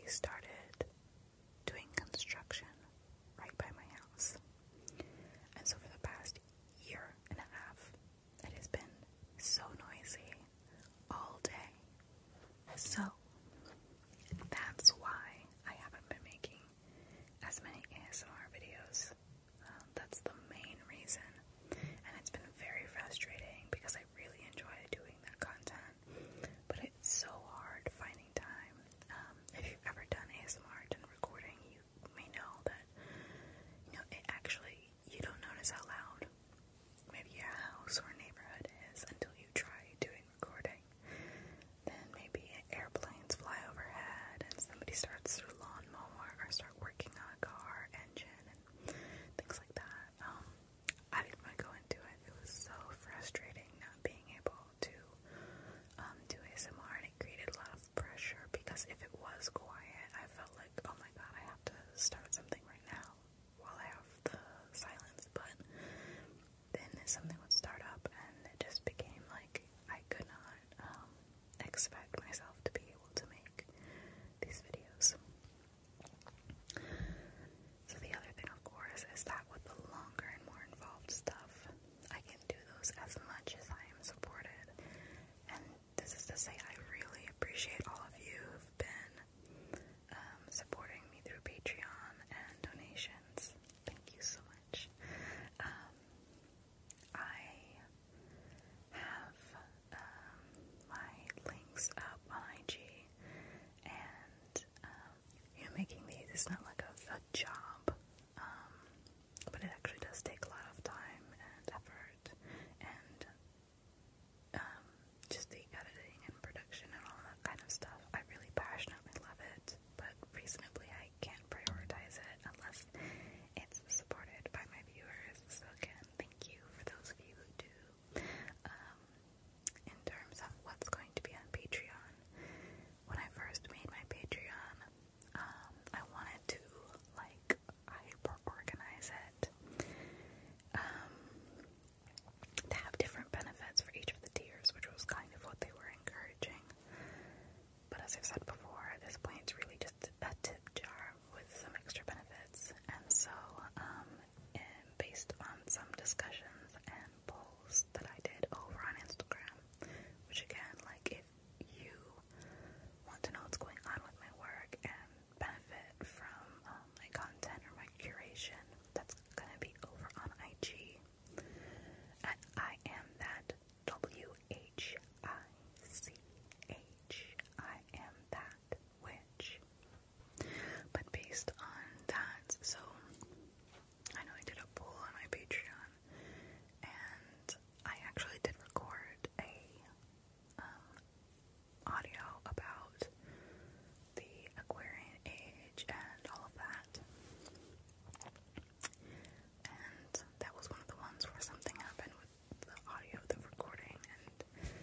started doing construction right by my house. And so for the past year and a half, it has been so noisy all day. So that's why I haven't been making as many ASMR videos. That's the main reason. And it's been very frustrating because I really enjoy doing that content. But it's so hard finding time. If you've ever done ASMR, done recording, you may know that, it actually, you don't notice how loud maybe your house or neighborhood is until you try doing recording. Then maybe airplanes fly overhead and somebody starts their lawnmower or start working on a car engine and things like that. I didn't want to go into it. It was so frustrating not being able to do ASMR, and it created a lot of pressure because if it was quiet, I felt like, oh my god, I have to start something right now while I have the silence. But then something would start up and it just became like I could not expect myself to be able to make these videos. So the other thing, of course, is that with the longer and more involved stuff, I can do those as much as I am supported. And this is to say, I really appreciate all of you who've been supporting me through Patreon and donations. Thank you so much. I have my links up on IG, and making these is not like a job, but it actually does take a lot of time and effort, and just the editing and production and all that kind of stuff. I really passionately love it, but reasonably I can't prioritize it unless it's supported by my viewers. So again, thank you for those of you who do. In terms of what's going to be on Patreon, when I first made my Patreon, I wanted to hyper organize it, to have different benefits for each of the tiers, which was kind of what they were encouraging. But as I've said before, at this point it's really just a tip jar with some extra benefits. And so, based on some discussions and polls that I did over on Instagram, which again, if you want to know what's going on with my work and benefit from my content or my curation, that's gonna be over on IG at I am that WHICH. I am that witch. But based on that, so I know I did a poll on my Patreon, and I actually did record a audio about the Aquarian age and all of that. And that was one of the ones where something happened with the audio, the recording, and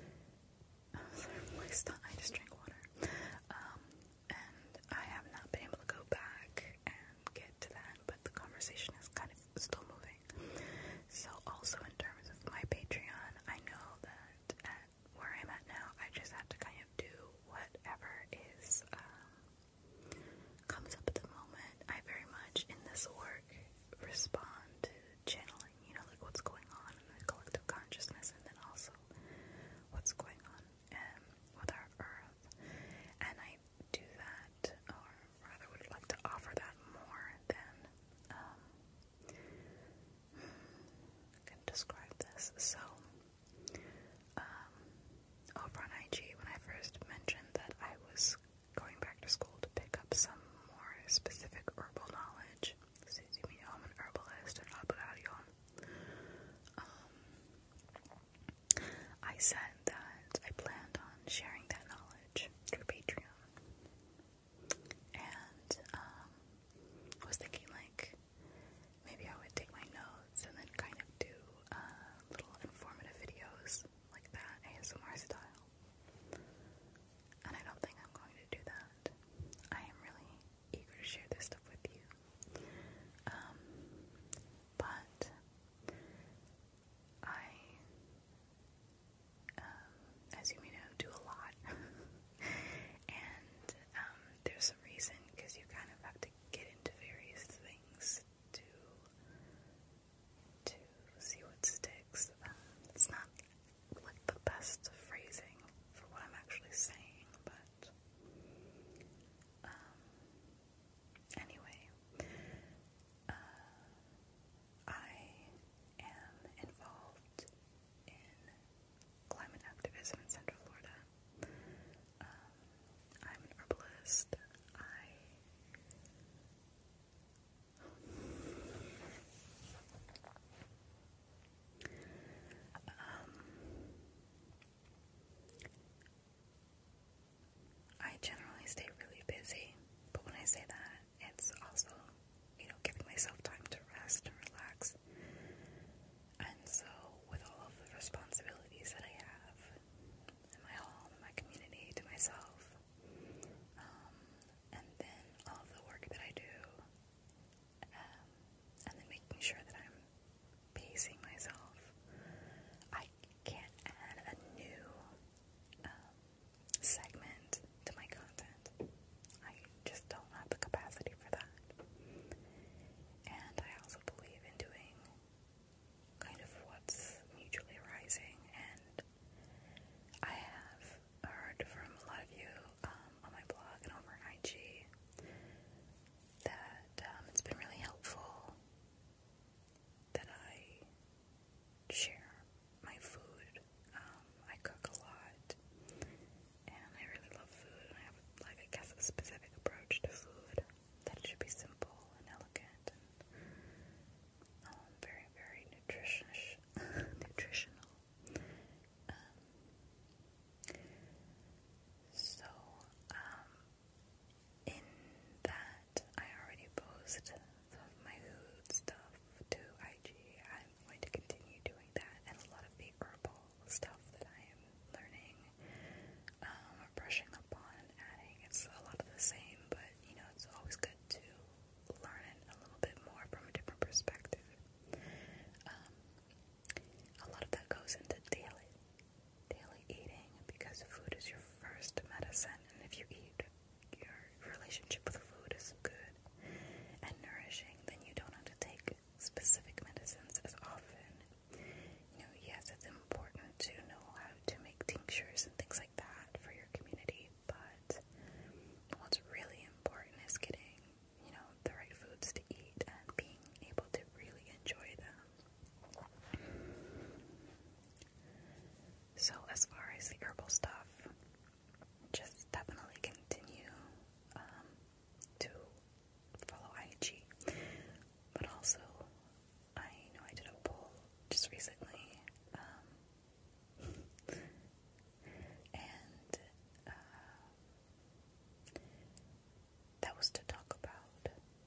I just drank water. And I have not been able to go back and get to that, but the conversation is kind of still moving. So also in terms of my Patreon, I know that at where I'm at now, I just have to kind of do whatever is comes up at the moment. I very much in this work respond to channeling, what's going on in the collective consciousness, and then also what's going on with our earth. And I do that, or rather would like to offer that more than I can describe this. So over on IG, when I first mentioned that I was going back to school to pick up some more specific herbal knowledge, I'm an herbalist and I said that I planned on sharing that knowledge through Patreon, and was thinking maybe I would take my notes and then kind of do little informative videos like that, ASMR style. And I don't think I'm going to do that. I am really eager to share this stuff with you. But I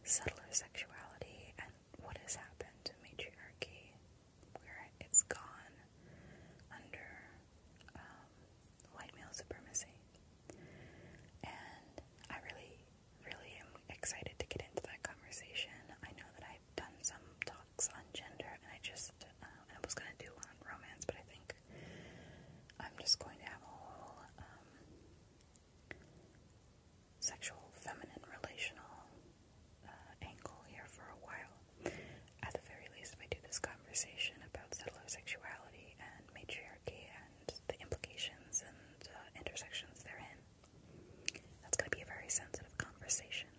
settler sexuality and what has happened to matriarchy, where it's gone under white male supremacy. And I really, really am excited to get into that conversation. I know that I've done some talks on gender, and I was going to do one on romance, but I think I'm just going to have a whole sexual, feminine, relational angle here for a while. At the very least, if I do this conversation about settler sexuality and matriarchy and the implications and intersections therein, that's going to be a very sensitive conversation.